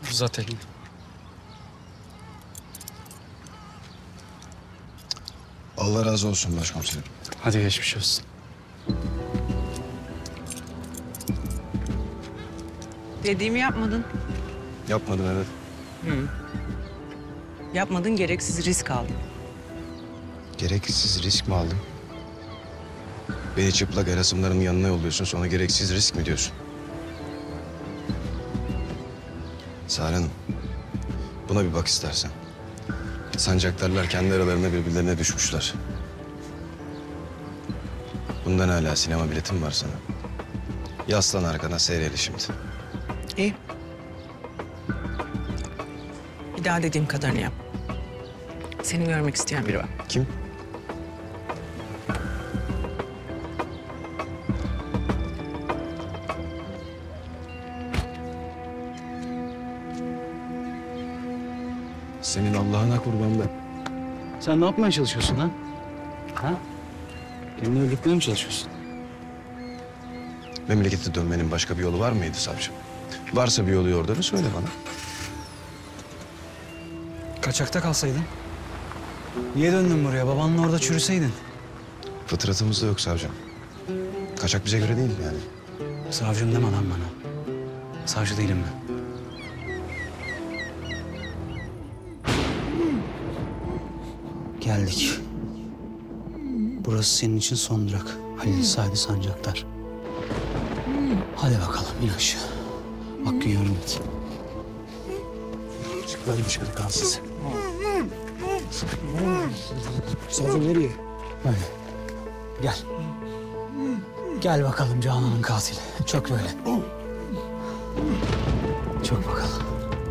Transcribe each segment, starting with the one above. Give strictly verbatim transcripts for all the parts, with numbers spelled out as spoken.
Uzat elini. Allah razı olsun başkomiserim. Hadi geçmiş olsun. Dediğimi yapmadın. Yapmadım evet. Hı. Yapmadın, gereksiz risk aldın. Gereksiz risk mi aldım? Beni çıplak Erasımların yanına yolluyorsun, sonra gereksiz risk mi diyorsun? Sare Hanım, buna bir bak istersen. Sancaktarlar kendi aralarında birbirlerine düşmüşler. Bundan hala sinema biletim var sana. Yaslan arkana, seyret şimdi. İyi. Bir daha dediğim kadarını yap. Seni görmek isteyen biri var. Kim? Senin Allah'ına kurban ben. Sen ne yapmaya çalışıyorsun lan? Ha? Kendini öldürtmeye mi çalışıyorsun? Memlekete dönmenin başka bir yolu var mıydı savcım? Varsa bir yolu yordamı söyle bana. Kaçakta kalsaydın. Niye döndün buraya? Babanla orada çürüseydin. Fıtratımızda yok savcım. Kaçak bize göre değil yani. Savcım deme lan bana. Savcı değilim ben. Geldik. Burası senin için son durak. Halil Sadi Sancaktar. Hadi bakalım in aşağı. Hakkın yardım et. Çık böyle dışarı kalsın. Savcım nereye? Böyle. Gel. Gel bakalım Canan'ın katili. Çok böyle. Çok bakalım.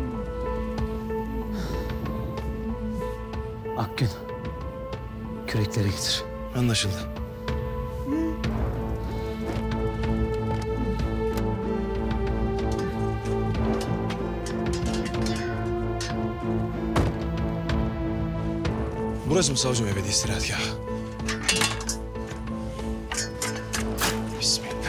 Akgün. Kürekleri getir. Anlaşıldı. Burası mı savcım ebedi istirahatgahı? Bismillah.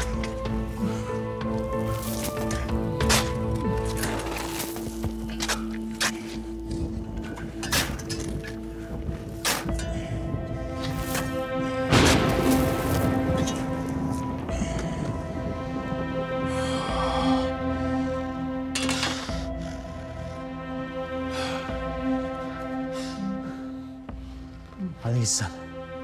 Hadi git sen.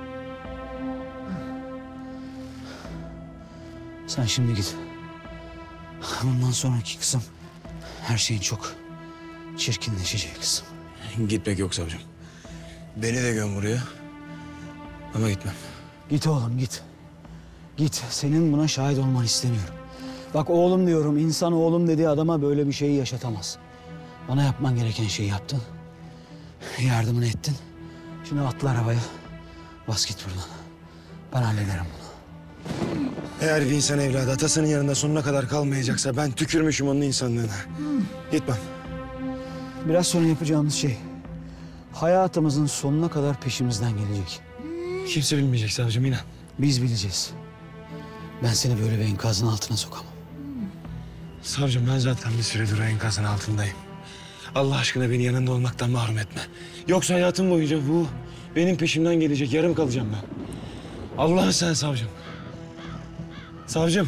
Sen şimdi git. Bundan sonraki kısım her şeyin çok çirkinleşeceği kısım. Gitmek yok savcım. Beni de göm buraya. Ama gitmem. Git oğlum git. Git. Senin buna şahit olmanı istemiyorum. Bak oğlum diyorum, insan oğlum dediği adama böyle bir şeyi yaşatamaz. Bana yapman gereken şeyi yaptın. Yardımını ettin. Şimdi atla arabaya. Bas git buradan. Ben hallederim bunu. Eğer bir insan evladı atasının yanında sonuna kadar kalmayacaksa ben tükürmüşüm onun insanlığına. Gitmem. Biraz sonra yapacağımız şey hayatımızın sonuna kadar peşimizden gelecek. Kimse bilmeyecek savcım inan. Biz bileceğiz. Ben seni böyle bir enkazın altına sokamam. Savcım ben zaten bir süredir o enkazın altındayım. Allah aşkına beni yanında olmaktan mahrum etme. Yoksa hayatım boyunca bu benim peşimden gelecek. Yarım kalacağım ben. Allah'ın sen savcım. Savcım.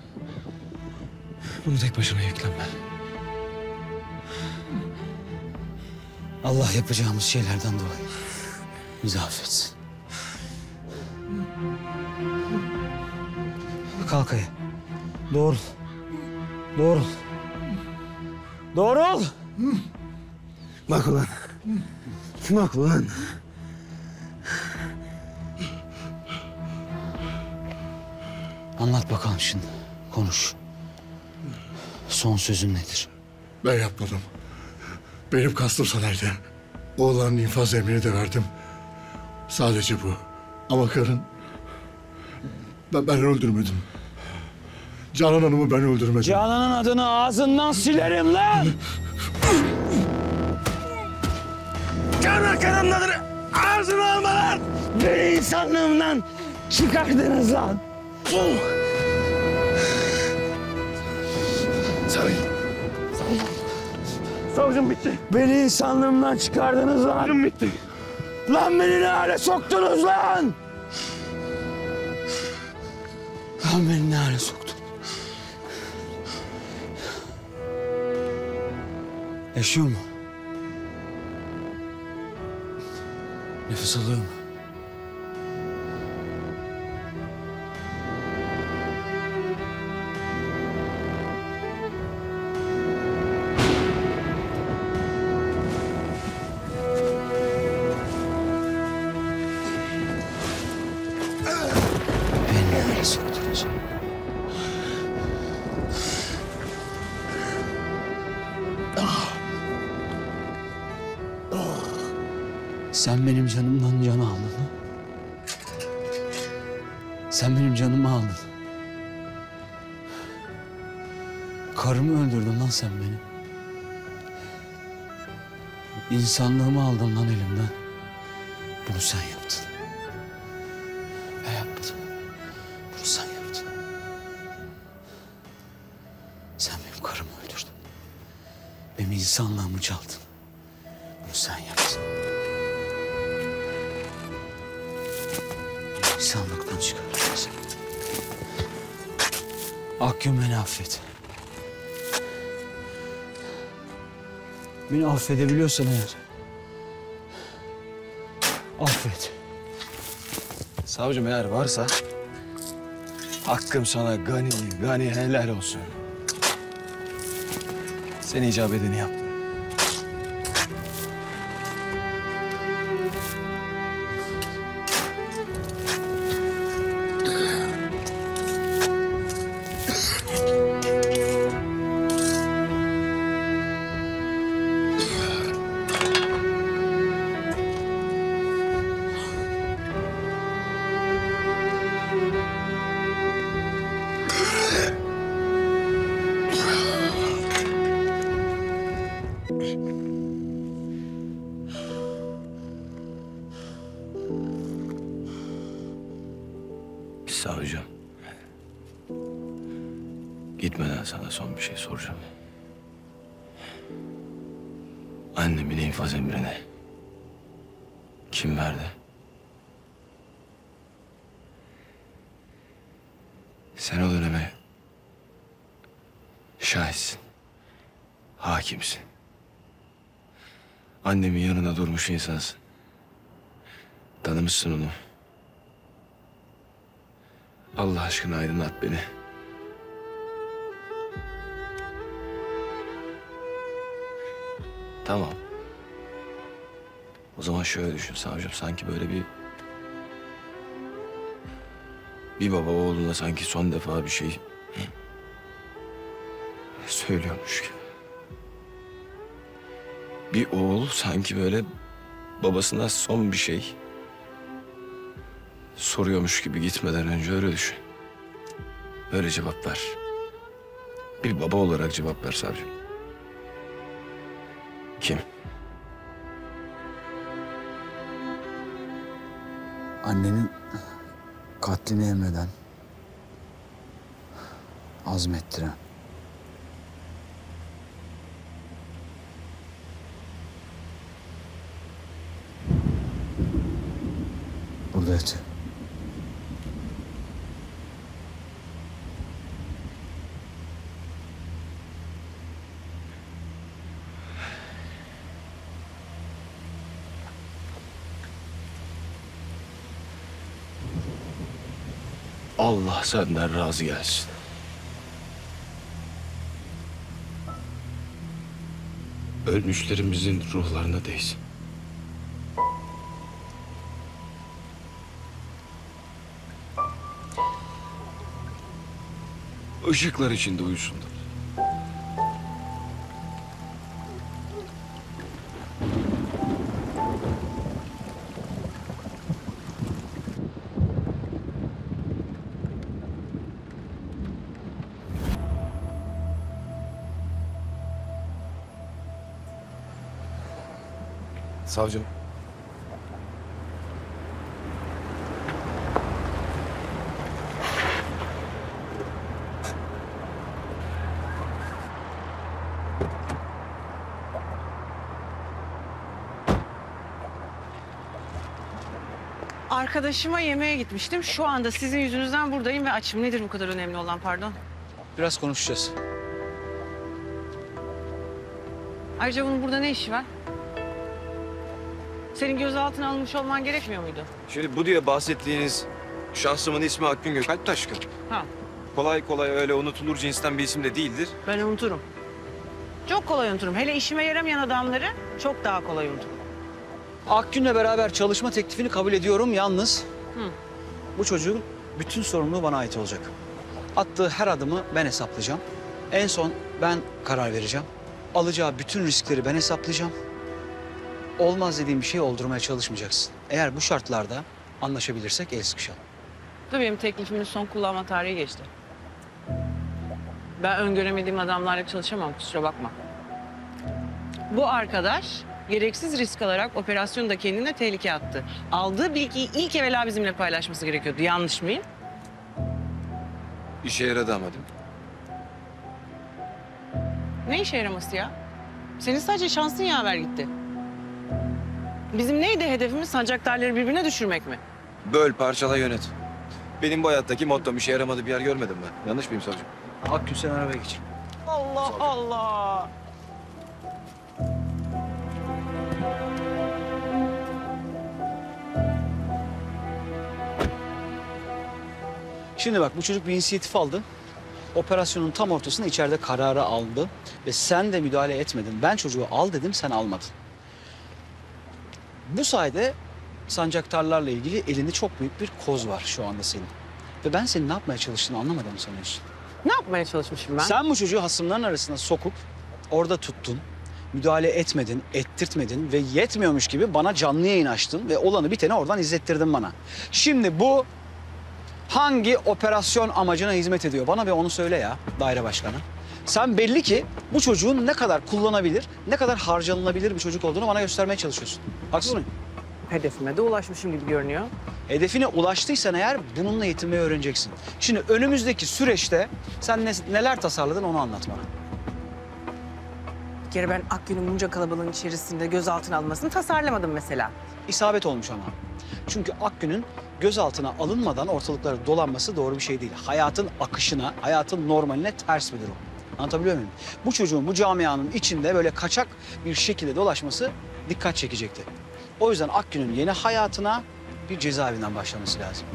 Bunu tek başına yüklenme. Allah yapacağımız şeylerden dolayı bizi affetsin. Kalk ayağa. Doğrul. Doğrul. Doğrul. Bak ulan. Bak ulan. Anlat bakalım şimdi. Konuş. Son sözün nedir? Ben yapmadım. Benim kastım Soner'di. Oğlanın infaz emrini de verdim. Sadece bu. Ama karın... Ben, ben öldürmedim. Canan Hanım'ı ben öldürmedim. Canan'ın adını ağzından silerim lan! Canan Hanım'ın adını ağzına alma lan! Beni insanlığımdan çıkardınız lan! Sarı. Savcım bitti. Beni insanlığımdan çıkardınız lan. Savcım bitti. Lan beni ne hale soktunuz lan? Lan beni ne hale soktun? Yaşıyor mu? Nefes alıyor mu? Beni ne hale soktunuz? Sen benim canımdan canı aldın ha? Sen benim canımı aldın. Karımı öldürdün lan sen benim. İnsanlığımı aldın lan elimden. Bunu sen yaptın. Ben yapmadım. Bunu sen yaptın. Sen benim karımı öldürdün. Benim insanlığımı çaldın. Bunu sen yaptın. İnsanlıktan çıkardın sen. Akgün beni affet. Beni affedebiliyorsan eğer. Affet. Savcım eğer varsa hakkım sana gani gani helal olsun. Sen icap edeni yaptın. Savcım. Gitmeden sana son bir şey soracağım. Annemin infaz emrini kim verdi? Sen o döneme şahitsin. Hakimsin. Annemin yanında durmuş insansın. Tanımışsın onu. Allah aşkına aydınlat beni. Tamam. O zaman şöyle düşün savcım. Sanki böyle bir... Bir baba oğluna sanki son defa bir şey... söylüyormuş gibi. Bir oğul sanki böyle babasına son bir şey... soruyormuş gibi gitmeden önce öyle düşün. Öyle cevap ver. Bir baba olarak cevap ver savcım. Kim? Annenin katlini emreden, azmettiren. Burada yatıyor. Allah senden razı gelsin. Ölmüşlerimizin ruhlarına değsin. Işıklar içinde uyusunlar. Savcım. Arkadaşıma yemeğe gitmiştim. Şu anda sizin yüzünüzden buradayım ve açım. Nedir bu kadar önemli olan, pardon? Biraz konuşacağız. Ayrıca bunun burada ne işi var? Senin gözaltına alınmış olman gerekmiyor muydu? Şimdi bu diye bahsettiğiniz şahsımın ismi Akgün Gökalp Taşkın. Ha, Kolay kolay öyle unutulur cinsten bir isim de değildir. ben unuturum. Çok kolay unuturum. Hele işime yaramayan adamları çok daha kolay unuturum. Akgün'le beraber çalışma teklifini kabul ediyorum. Yalnız Hı. bu çocuğun bütün sorumluluğu bana ait olacak. Attığı her adımı ben hesaplayacağım. En son ben karar vereceğim. Alacağı bütün riskleri ben hesaplayacağım. Olmaz dediğim bir şey oldurmaya çalışmayacaksın. Eğer bu şartlarda anlaşabilirsek el sıkışalım. Dur, benim teklifimin son kullanma tarihi geçti. Ben öngöremediğim adamlarla çalışamam, kusura bakma. Bu arkadaş gereksiz risk alarak operasyonu da kendine tehlikeye attı. Aldığı bilgiyi ilk evvela bizimle paylaşması gerekiyordu. Yanlış mıyım? İşe yaradı ama değil mi? Ne işe yaraması ya? Senin sadece şansın yaver gitti. Bizim neydi hedefimiz? Sancaktarları birbirine düşürmek mi? Böl, parçala, yönet. Benim bu hayattaki mottom işe yaramadı bir yer görmedim ben. Yanlış mıyım savcım? Akgün sen arabaya geç. Allah Allah! Şimdi bak, bu çocuk bir inisiyatif aldı. Operasyonun tam ortasında içeride kararı aldı. Ve sen de müdahale etmedin. Ben çocuğu al dedim, sen almadın. Bu sayede sancaktarlarla ilgili elinde çok büyük bir koz var şu anda senin. Ve ben senin ne yapmaya çalıştığını anlamadığımı sanıyorsun. Ne yapmaya çalışmışım ben? Sen bu çocuğu hasımların arasına sokup orada tuttun. Müdahale etmedin, ettirtmedin ve yetmiyormuş gibi bana canlı yayın açtın ve olanı biteni oradan izlettirdin bana. Şimdi bu hangi operasyon amacına hizmet ediyor? Bana bir onu söyle ya daire başkanı. Sen belli ki bu çocuğun ne kadar kullanabilir, ne kadar harcanılabilir bir çocuk olduğunu bana göstermeye çalışıyorsun. Haksız mıyım? Hedefime de ulaşmışım gibi görünüyor. Hedefine ulaştıysan eğer bununla yetinmeyi öğreneceksin. Şimdi önümüzdeki süreçte sen ne, neler tasarladın onu anlat bana. Bir kere ben Akgün'ün bunca kalabalığın içerisinde gözaltına alınmasını tasarlamadım mesela. İsabet olmuş ama. Çünkü Akgün'ün gözaltına alınmadan ortalıklarda dolanması doğru bir şey değil. Hayatın akışına, hayatın normaline ters bir durum. Anlatabiliyor muyum? Bu çocuğun bu camianın içinde böyle kaçak bir şekilde dolaşması dikkat çekecekti. O yüzden Akgün'ün yeni hayatına bir cezaevinden başlaması lazım.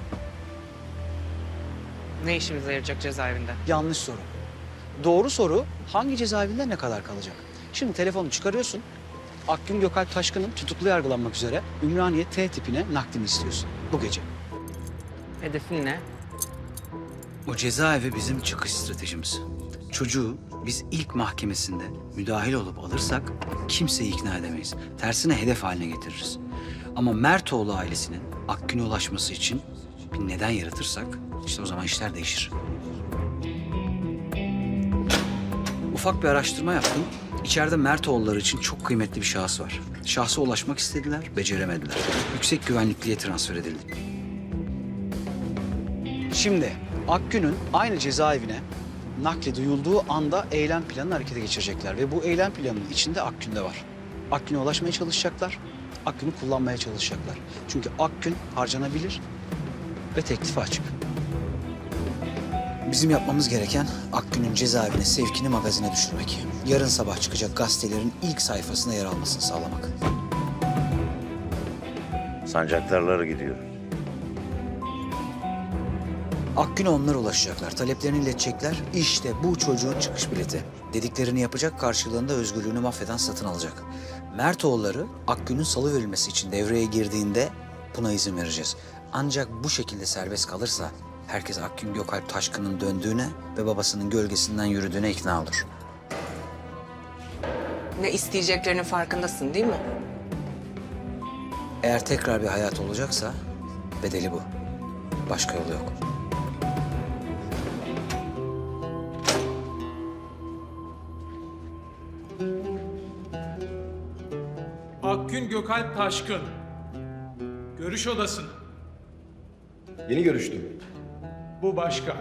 Ne işimize yarayacak cezaevinde? Yanlış soru. Doğru soru, hangi cezaevinde ne kadar kalacak? Şimdi telefonu çıkarıyorsun. Akgün Gökalp Taşkın'ın tutuklu yargılanmak üzere Ümraniye T tipine naklini istiyorsun bu gece. Hedefin ne? O cezaevi bizim çıkış stratejimiz. Çocuğu biz ilk mahkemesinde müdahil olup alırsak kimseyi ikna edemeyiz. Tersine hedef haline getiririz. Ama Mertoğlu ailesinin Akgün'e ulaşması için bir neden yaratırsak işte o zaman işler değişir. Ufak bir araştırma yaptım. İçeride Mertoğulları için çok kıymetli bir şahıs var. Şahsa ulaşmak istediler, beceremediler. Yüksek güvenlikliğe transfer edildi. Şimdi Akgün'ün aynı cezaevine nakli duyulduğu anda eylem planını harekete geçirecekler. Ve bu eylem planının içinde Akgün de var. Akgün'e ulaşmaya çalışacaklar, Akgün'ü kullanmaya çalışacaklar. Çünkü Akgün harcanabilir ve teklifi açık. Bizim yapmamız gereken Akgün'ün cezaevine sevkini magazine düşürmek. Yarın sabah çıkacak gazetelerin ilk sayfasına yer almasını sağlamak. Sancaktarlara gidiyor. Akgün'e onlar ulaşacaklar, taleplerini iletecekler. İşte bu çocuğun çıkış bileti. Dediklerini yapacak, karşılığında özgürlüğünü mahveden satın alacak. Mertoğulları Akgün'ün salıverilmesi için devreye girdiğinde buna izin vereceğiz. Ancak bu şekilde serbest kalırsa herkes Akgün Gökalp Taşkın'ın döndüğüne ve babasının gölgesinden yürüdüğüne ikna olur. Ne isteyeceklerinin farkındasın değil mi? Eğer tekrar bir hayat olacaksa bedeli bu. Başka yolu yok. Akgün Gökalp Taşkın. Görüş odasına. Yeni görüştüm. Bu başka.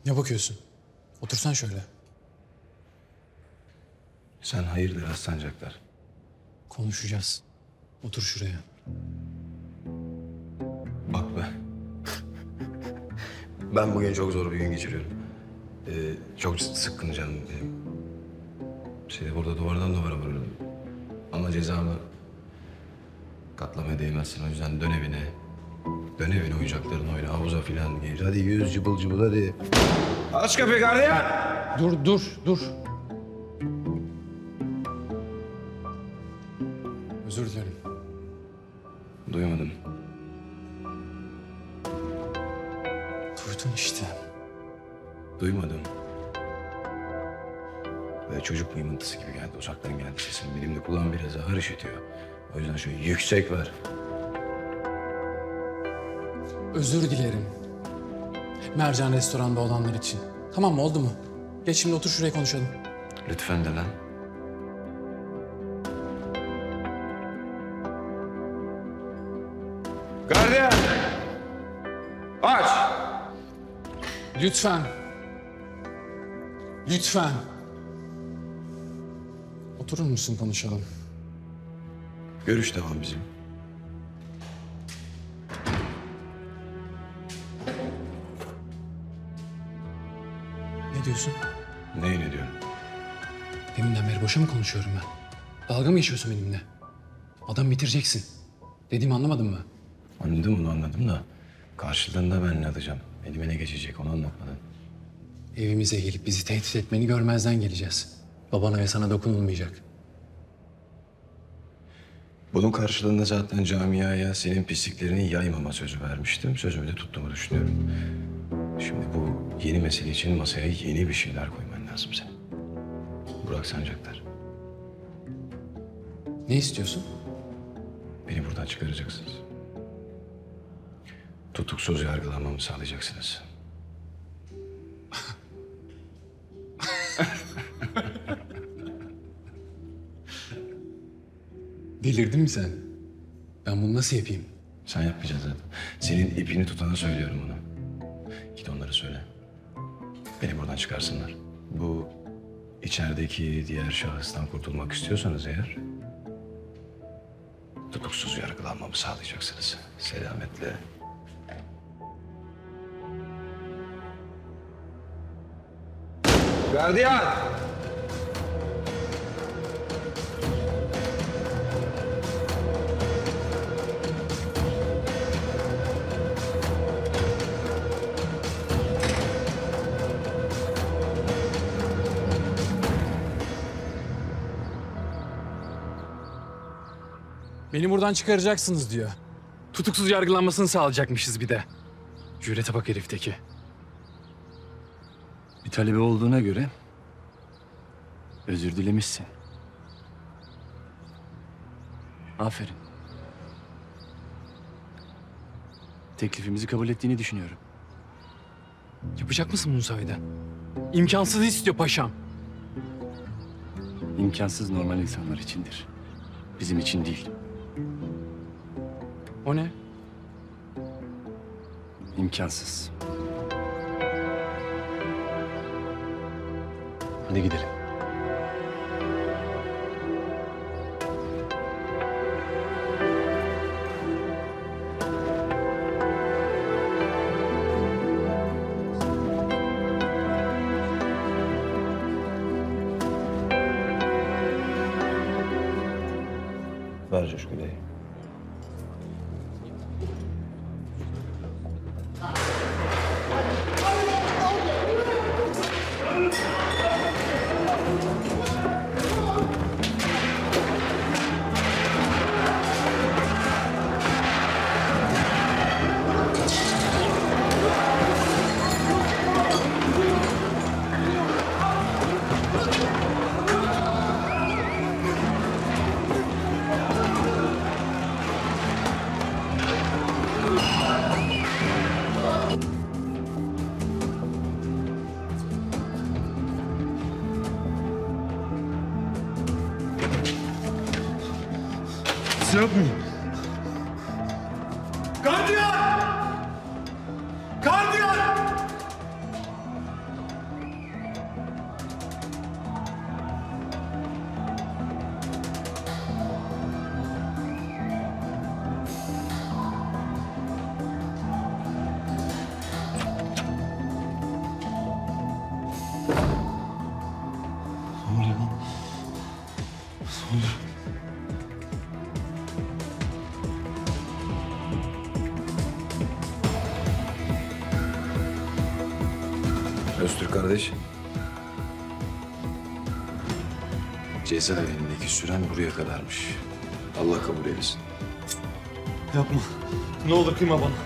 Ne bakıyorsun? Otursan şöyle. Sen hayırdır Aslanacaklar? Konuşacağız. Otur şuraya. Bak be. Ben bugün çok zor bir gün geçiriyorum. Ee, çok sıkkın canım benim. Seni burada duvardan duvara vururum. Ama cezamı katlamaya değmezsin. O yüzden dön evine. Dön evine, oyuncaklarını oyna, havuza filan gir. Hadi yüz cıbıl cıbıl hadi. Aç kapıyı gardiyan! Dur, dur, dur. Özür dilerim. Duymadım. Duydun işte. Duymadım. Böyle çocuk mıymıntısı gibi geldi. Uzaktan geldi sesin. Benim de kulağım biraz ağır işitiyor. O yüzden şöyle yüksek ver. Özür dilerim. Mercan restoranda olanlar için. Tamam mı? Oldu mu? Geç şimdi otur şuraya konuşalım. Lütfen de lan. Gardiyan! Aç! Lütfen. Lütfen. Oturur musun konuşalım? Görüş devam bizim. Ne diyorsun? Neyi ne diyorsun? Deminden beri boşa mı konuşuyorum ben? Dalga mı geçiyorsun benimle? Adam bitireceksin. Dediğimi anlamadın mı? Anladım, onu anladım da karşılığında ben ne alacağım? Elime ne geçecek onu anlatmadın. Evimize gelip bizi tehdit etmeni görmezden geleceğiz. Babana ve sana dokunulmayacak. Bunun karşılığında zaten camiaya senin pisliklerini yaymama sözü vermiştim. Sözümü de tuttuğumu düşünüyorum. Şimdi bu yeni mesele için masaya yeni bir şeyler koyman lazım senin. Burak Sancaktar. Ne istiyorsun? Beni buradan çıkaracaksınız. Tutuksuz yargılanmamı sağlayacaksınız. Delirdin mi sen? Ben bunu nasıl yapayım? Sen yapmayacaksın zaten. Senin ipini tutana söylüyorum bunu. Git onlara söyle. Beni buradan çıkarsınlar. Bu içerideki diğer şahıstan kurtulmak istiyorsanız eğer... tutuksuz yargılanmamı sağlayacaksınız. Selametle. Gardiyan! Beni buradan çıkaracaksınız diyor. Tutuksuz yargılanmasını sağlayacakmışız bir de. Cürete bak herifteki. Bir talebi olduğuna göre özür dilemişsin. Aferin. Teklifimizi kabul ettiğini düşünüyorum. Yapacak mısın bunu sahiden? İmkansız istiyor paşam. İmkansız normal insanlar içindir. Bizim için değil. O ne? İmkansız. Hadi gidelim. Ver Coşku Bey. Silah mı? Gardiyan! Gardiyan! Öztürk kardeş. Cezaevindeki süren buraya kadarmış. Allah kabul eylesin. Yapma. Ne olur kıyma bana.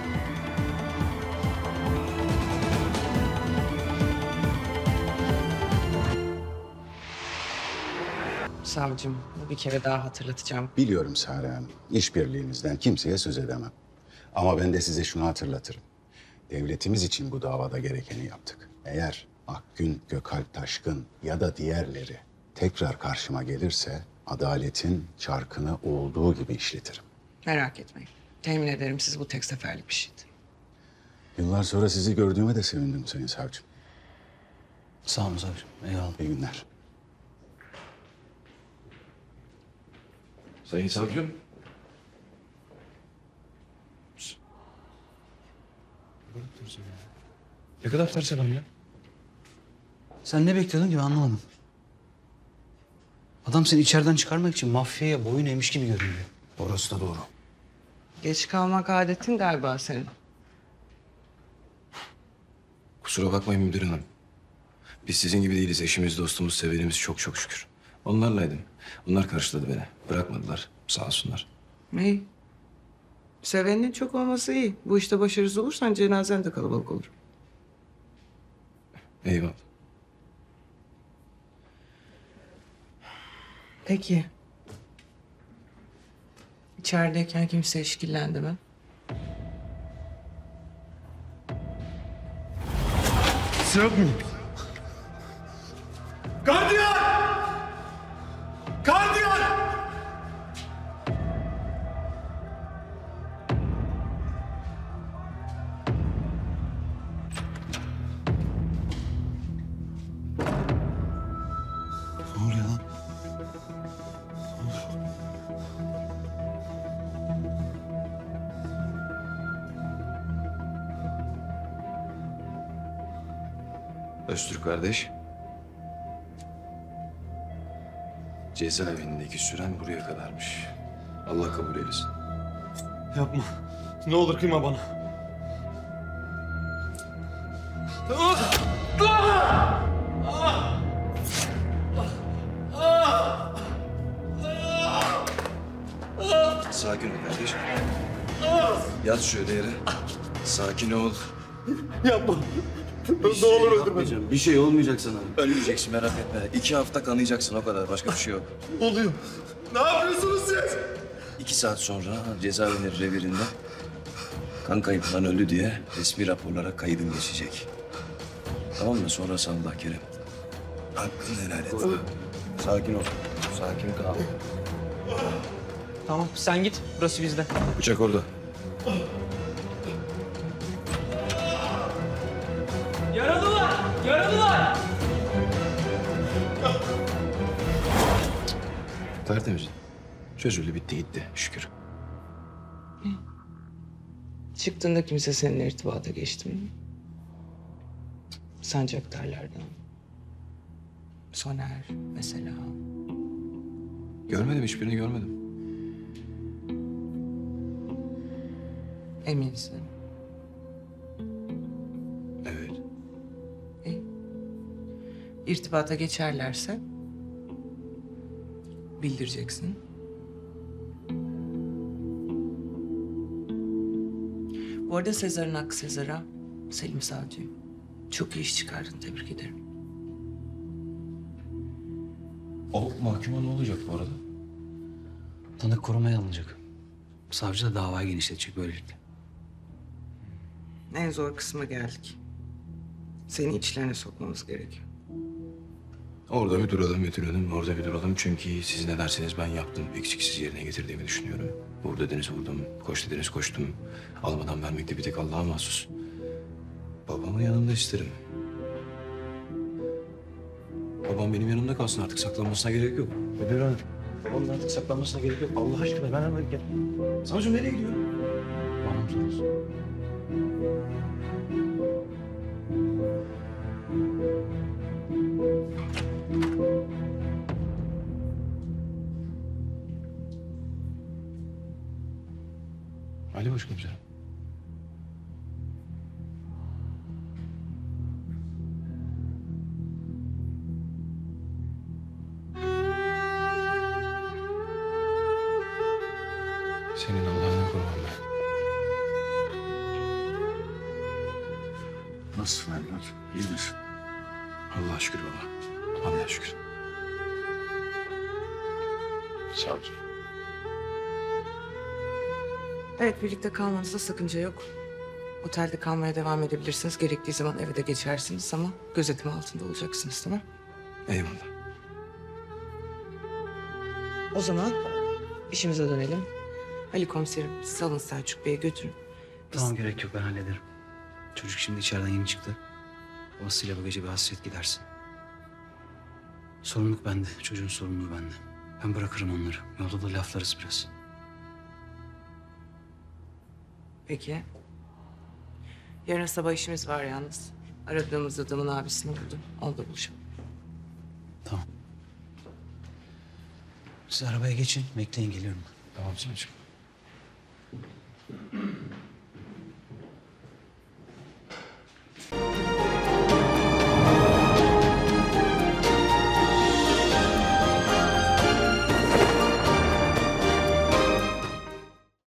Savcım, bir kere daha hatırlatacağım. Biliyorum Sare Hanım. İşbirliğimizden kimseye söz edemem. Ama ben de size şunu hatırlatırım. Devletimiz için bu davada gerekeni yaptık. Eğer Akgün, Gökalp Taşkın ya da diğerleri tekrar karşıma gelirse adaletin çarkını olduğu gibi işletirim. Merak etmeyin. Temin ederim siz bu tek seferlik bir şeydi. Yıllar sonra sizi gördüğüme de sevindim Sayın Savcım. Sağ olun savcım. Eyvallah. İyi günler. Sayın savcım. Ne kadar ters adam ya. Sen ne bekliyordun ki ben anlamadım. Adam seni içeriden çıkarmak için mafyaya boyun eğmiş gibi görünüyor. Orası da doğru. Geç kalmak adetin galiba senin. Kusura bakmayın müdür hanım. Biz sizin gibi değiliz. Eşimiz, dostumuz, sevenimiz çok çok şükür. Onlarlaydım. Onlar karşıladı beni. Bırakmadılar. Sağ olsunlar. İyi. Seveninin çok olması iyi. Bu işte başarısız olursan cenazen de kalabalık olur. Eyvallah. Peki. İçerideyken kimse işkillendi mi? Yok mu? Gardiyan! Gardiyan! Ne oluyor lan? Öztürk kardeş. Cezaevindeki süren buraya kadarmış. Allah kabul eylesin. Yapma. Ne olur kıyma bana. Sakin ol kardeşim. Yat şöyle yere. Sakin ol. Yapma. Ne olur öldürme. Bir şey olmayacak sana. Ölmeyeceksin merak etme. İki hafta kanayacaksın o kadar. Başka bir şey yok. Oluyor. Ne yapıyorsunuz siz? İki saat sonra cezaevinin revirinde kan kaybından öldü diye resmi raporlara kaydın geçecek. Tamam mı? Sonra sallah Kerem. Hakkını helal et. Sakin ol. Sakin kal. Tamam sen git. Burası bizde. Bıçak orada. Yaralılar! Yaralılar! Tertemiz. Çözüldü bitti gitti şükür. Çıktığında kimse seninle irtibata geçti mi? Sancaktarlardan. Soner mesela. Görmedim hiçbirini görmedim. Eminsin. Evet. İyi. İrtibata geçerlerse bildireceksin. Bu arada Sezar'ın hakkı Sezar'a, Selim Savcı. Çok iyi iş çıkardın, tebrik ederim. O mahkuma ne olacak bu arada? Tanık korumaya alınacak. Savcı da davayı genişletecek böylelikle. En zor kısma geldik. Seni içlerine sokmamız gerekiyor. Orada bir duralım Betül Hanım, orada bir duralım. Çünkü siz ne derseniz ben yaptım. Eksiksiz yerine getirdiğimi düşünüyorum. Vur dediniz vurdum, koş dediniz koştum. Almadan vermek de bir tek Allah'a mahsus. Babamı yanımda isterim. Babam benim yanımda kalsın artık saklanmasına gerek yok. Müdür hanım. Babamın artık saklanmasına gerek yok. Allah aşkına ben hemen gel. Savcım nereye gidiyor? Bana mı soruyorsun? Ali Başkomiserim. Senin Allah'ına kurban ben. Nasılsın evlat? İyi misin? Allah'a şükür baba. Allah'a şükür. Savcı. Evet, birlikte kalmanızda sakınca yok. Otelde kalmaya devam edebilirsiniz. Gerektiği zaman eve de geçersiniz ama gözetim altında olacaksınız, tamam? Eyvallah. O zaman işimize dönelim. Ali komiserim, siz alın Selçuk Bey'e götürün. Biz- Tamam, gerek yok, ben hallederim. Çocuk şimdi içeriden yeni çıktı. Babasıyla bu gece bir hasret gidersin. Sorumluluk bende, çocuğun sorumluluğu bende. Ben bırakırım onları. Yolda da laflarız biraz. Peki. Yarın sabah işimiz var yalnız. Aradığımız adamın abisini buldum. Orada buluşalım. Tamam. Siz arabaya geçin, bekleyin, geliyorum. Tamam Selçuk.